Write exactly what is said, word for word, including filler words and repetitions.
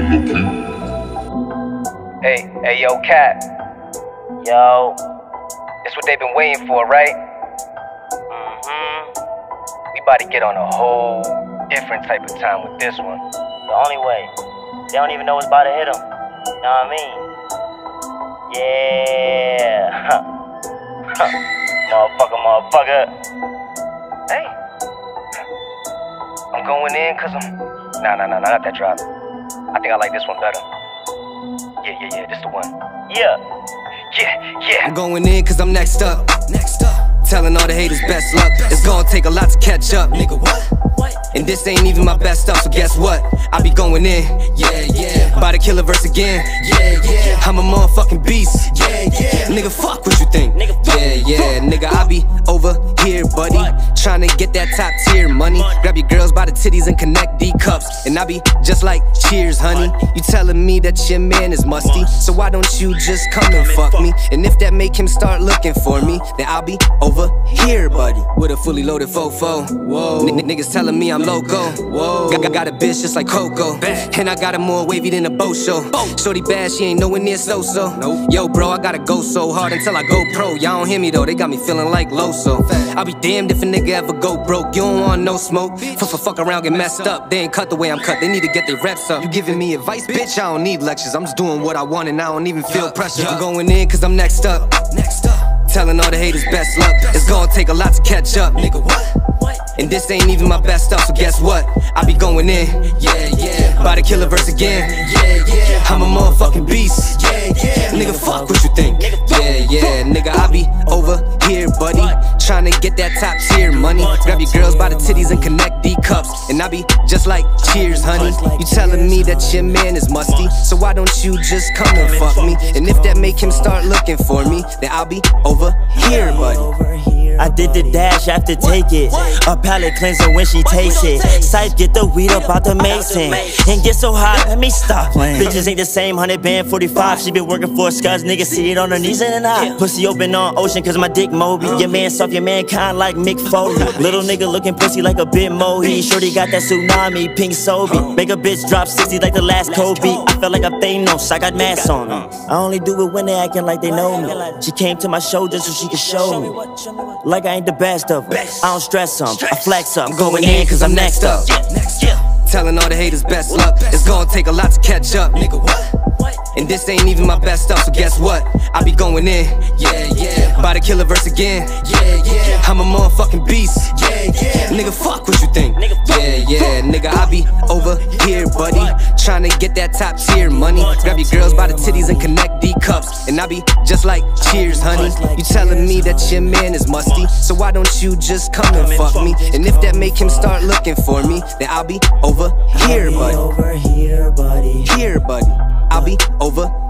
Hey, hey, yo, Cat. Yo. It's what they've been waiting for, right? Mm-hmm. We about to get on a whole different type of time with this one. The only way. They don't even know what's about to hit them. You know what I mean? Yeah. Huh. Huh. Motherfucker, motherfucker. Hey. I'm going in cause I'm... Nah, nah, nah, not that drop. I think I like this one better. Yeah, yeah, yeah, this the one. Yeah. Yeah, yeah. I'm going in cause I'm next up. Next up. Telling all the haters best luck. It's gonna take a lot to catch up. Nigga, what? What? And this ain't even my best stuff, so guess what? I be going in. Yeah, yeah. By the killer verse again. Yeah, yeah. I'm a motherfucking beast. Yeah, yeah. Nigga, fuck what you think. Nigga, fuck, yeah, yeah. Fuck. Nigga, I be over here, buddy. Trying to get that top tier money. Grab your girls by the titties and connect D cups. And I be just like, cheers, honey. You telling me that your man is musty, so why don't you just come and fuck me? And if that make him start looking for me, then I'll be over here, buddy. With a fully loaded fofo. Whoa. N niggas telling me I'm loco. Whoa. Got, got a bitch just like Coco. And I got her more wavy than a boat show. Shorty bad, she ain't nowhere near so-so. Yo, bro, I gotta go so hard until I go pro. Y'all don't hear me though, they got me feeling like Loso. I'll be damned if a nigga ever go broke. You don't want no smoke. Fuck, fuck around, get messed up. They ain't cut the way I'm cut, they need to get their reps up. You giving me advice, bitch? I don't need lectures. I'm just doing what I want and I don't even feel pressure. I'm going in cause I'm next up. Next up. Telling all the haters best luck. It's gonna take a lot to catch up. Nigga, what? What? And this ain't even my best stuff, so guess what? I be going in. Yeah, yeah. By the killer verse again. Yeah, yeah. I'm a motherfucking beast. Yeah, yeah. Nigga, fuck what you think. Yeah, yeah. Nigga, I be over here, buddy. Trying to get that top tier money. Grab your girls by the titties and connect D cups. And I be just like, cheers, honey. You telling me that your man is musty, so why don't you just come and fuck me? And if that make him start looking for me, then I'll be over here, buddy. I did the dash after take it. A palate cleanser when she tastes it. Cyph get the weed up out the mason and get so hot, let me stop playing. Bitches ain't the same, one hundred band forty-five. She been working for a scuds, niggas see it on her knees and I. Pussy open on ocean cause my dick Moby. Your man soft, your man kind like Mick Foley. Little nigga looking pussy like a bit mohy. Shorty got that tsunami, pink Sobe. Make a bitch drop sixty like the last Kobe. I felt like a Thanos, I got mass on them. I only do it when they acting like they know me. She came to my show just so she could show me. Like I ain't the best of them. I don't stress them, I flex up. I'm going in cause I'm next up. Telling all the haters best luck. It's gonna take a lot to catch up. Nigga, what? And this ain't even my best stuff, so guess what? I be going in. Yeah, yeah. By the killer verse again. Yeah, yeah. I'm a motherfucking beast. Yeah, yeah. Nigga, fuck what you think. Yeah, yeah. Nigga, I be over here, buddy. Trying to get that top tier money. Grab your girls by the titties and connect D cups. And I be just like, cheers, honey. You telling me that your man is musty, so why don't you just come and fuck me? And if that make him start looking for me, then I'll be over here, buddy. Over here, buddy. Here, buddy. I'll be over